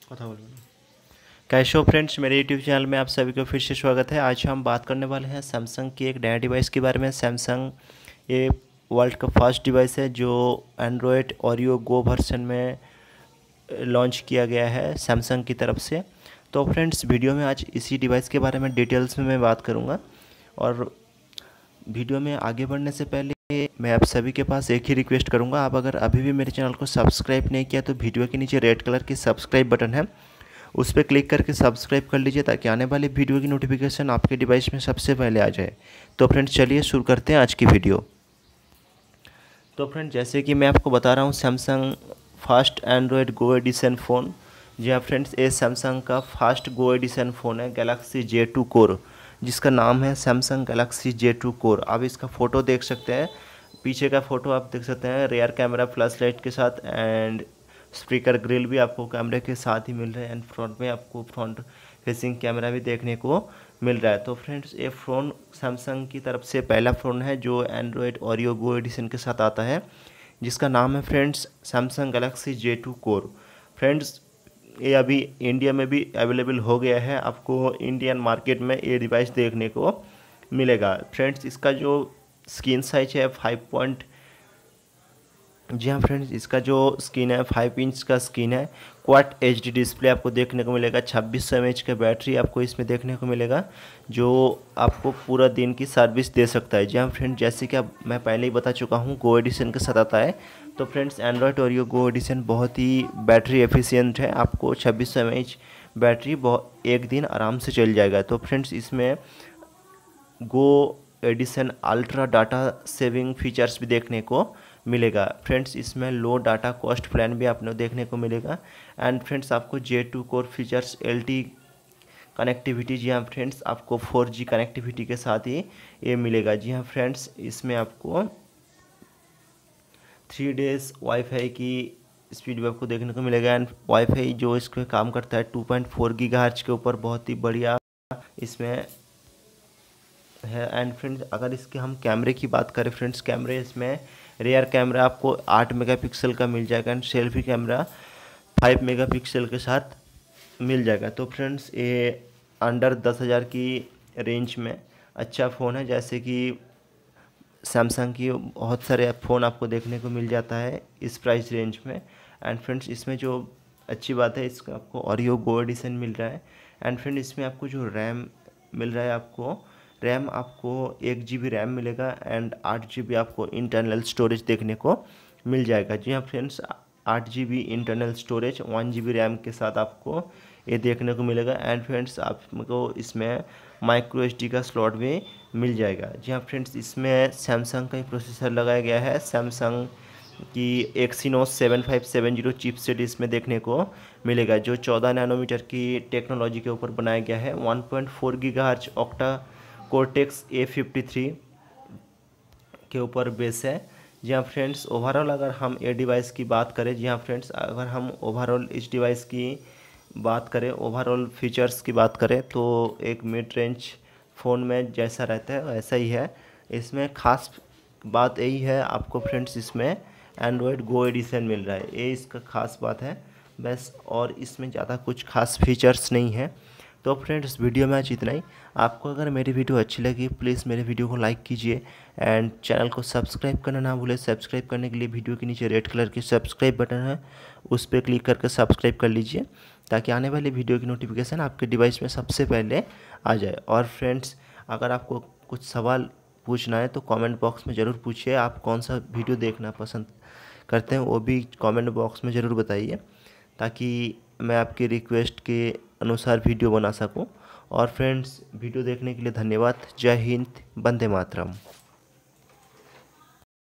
कथा बोल। कैशो फ्रेंड्स, मेरे यूट्यूब चैनल में आप सभी को फिर से स्वागत है। आज हम बात करने वाले हैं सैमसंग की एक नया डिवाइस के बारे में। सैमसंग ये वर्ल्ड का फर्स्ट डिवाइस है जो एंड्रॉयड ओरियो गो वर्जन में लॉन्च किया गया है सैमसंग की तरफ से। तो फ्रेंड्स, वीडियो में आज इसी डिवाइस के बारे में डिटेल्स में मैं बात करूँगा। और वीडियो में आगे बढ़ने से पहले मैं आप सभी के पास एक ही रिक्वेस्ट करूंगा, आप अगर अभी भी मेरे चैनल को सब्सक्राइब नहीं किया तो वीडियो के नीचे रेड कलर की सब्सक्राइब बटन है, उस पर क्लिक करके सब्सक्राइब कर लीजिए ताकि आने वाली वीडियो की नोटिफिकेशन आपके डिवाइस में सबसे पहले आ जाए। तो फ्रेंड्स, चलिए शुरू करते हैं आज की वीडियो। तो फ्रेंड्स, जैसे कि मैं आपको बता रहा हूँ, Samsung first Android Go edition phone. जी हाँ फ्रेंड्स, ये सैमसंग का फास्ट गो एडिशन फ़ोन है गैलेक्सी J2 कोर, जिसका नाम है सैमसंग गैलेक्सी J2 कोर। आप इसका फ़ोटो देख सकते हैं, पीछे का फ़ोटो आप देख सकते हैं रियर कैमरा फ्लैश लाइट के साथ, एंड स्पीकर ग्रिल भी आपको कैमरे के साथ ही मिल रहा है, एंड फ्रंट में आपको फ्रंट फेसिंग कैमरा भी देखने को मिल रहा है। तो फ्रेंड्स, ये फ़ोन सैमसंग की तरफ से पहला फ़ोन है जो एंड्रॉयड ओरियो गो एडिशन के साथ आता है, जिसका नाम है friends Samsung Galaxy J2 core. Friends, ये अभी इंडिया में भी अवेलेबल हो गया है, आपको इंडियन मार्केट में ये डिवाइस देखने को मिलेगा। फ्रेंड्स, इसका जो स्क्रीन साइज है जी हाँ फ्रेंड्स, इसका जो स्क्रीन है 5 इंच का स्क्रीन है। क्वाड HD डिस्प्ले आपको देखने को मिलेगा। 2600 mAh का बैटरी आपको इसमें देखने को मिलेगा, जो आपको पूरा दिन की सर्विस दे सकता है। जी हाँ फ्रेंड्स, जैसे कि मैं पहले ही बता चुका हूँ, गो एडिशन के साथ आता है। तो friends, Android Oreo Go edition बहुत ही बैटरी एफिशिएंट है, आपको 2600 mAh बैटरी बहुत एक दिन आराम से चल जाएगा। तो फ्रेंड्स, इसमें Go edition ultra data saving features भी देखने को मिलेगा। फ्रेंड्स, इसमें लो डाटा कॉस्ट प्लान भी आपको देखने को मिलेगा। एंड फ्रेंड्स, आपको J2 core features LTE connectivity, जी हाँ फ्रेंड्स, आपको 4G कनेक्टिविटी के साथ ही ये मिलेगा। जी हाँ फ्रेंड्स, इसमें आपको 3 डेज़ वाईफाई की स्पीड भी आपको देखने को मिलेगा। एंड वाईफाई जो इसके काम करता है 2.4 गीगाहर्ट्ज के ऊपर, बहुत ही बढ़िया इसमें है। एंड फ्रेंड्स, अगर इसके हम कैमरे की बात करें, फ्रेंड्स कैमरे इसमें रियर कैमरा आपको 8 मेगापिक्सल का मिल जाएगा, एंड सेल्फी कैमरा 5 मेगापिक्सल के साथ मिल जाएगा। तो फ्रेंड्स, ये अंडर 10,000 की रेंज में अच्छा फ़ोन है। जैसे कि सैमसंग की बहुत सारे फ़ोन आपको देखने को मिल जाता है इस प्राइस रेंज में। एंड फ्रेंड्स, इसमें जो अच्छी बात है, इसका आपको ओरियो गो एडिशन मिल रहा है। एंड फ्रेंड, इसमें आपको जो रैम मिल रहा है, आपको रैम आपको 1 GB रैम मिलेगा, एंड 8 GB आपको इंटरनल स्टोरेज देखने को मिल जाएगा। जी हाँ friends, 8 GB internal storage 1 GB RAM के साथ आपको ये देखने को मिलेगा। एंड फ्रेंड्स, आपको इसमें माइक्रो SD का स्लॉट भी मिल जाएगा। जी हाँ फ्रेंड्स, इसमें सैमसंग का ही प्रोसेसर लगाया गया है, सैमसंग की एक्सिनोस 7570 चिपसेट इसमें देखने को मिलेगा, जो 14 नैनोमीटर की टेक्नोलॉजी के ऊपर बनाया गया है। 1.4 गीगाहर्ट्ज ऑक्टा कोर्टेक्स A53 के ऊपर बेस है। जी हाँ फ्रेंड्स, ओवरऑल अगर हम ये डिवाइस की बात करें, जी हाँ फ्रेंड्स, अगर हम ओवरऑल इस डिवाइस की बात करें, ओवरऑल फीचर्स की बात करें, तो एक मिड रेंज फ़ोन में जैसा रहता है वैसा ही है। इसमें ख़ास बात यही है आपको फ्रेंड्स, इसमें एंड्रॉयड गो एडिशन मिल रहा है, ये इसका ख़ास बात है बस, और इसमें ज़्यादा कुछ खास फीचर्स नहीं है। तो फ्रेंड्स, वीडियो में आज इतना ही। आपको अगर मेरी वीडियो अच्छी लगी, प्लीज़ मेरे वीडियो को लाइक कीजिए, एंड चैनल को सब्सक्राइब करना ना भूलें। सब्सक्राइब करने के लिए वीडियो के नीचे रेड कलर की सब्सक्राइब बटन है, उस पर क्लिक करके सब्सक्राइब कर लीजिए ताकि आने वाली वीडियो की नोटिफिकेशन आपके डिवाइस में सबसे पहले आ जाए। और फ्रेंड्स, अगर आपको कुछ सवाल पूछना है तो कमेंट बॉक्स में ज़रूर पूछिए। आप कौन सा वीडियो देखना पसंद करते हैं वो भी कमेंट बॉक्स में ज़रूर बताइए, ताकि मैं आपकी रिक्वेस्ट के अनुसार वीडियो बना सकूं। और फ्रेंड्स, वीडियो देखने के लिए धन्यवाद। जय हिंद, वंदे मातरम।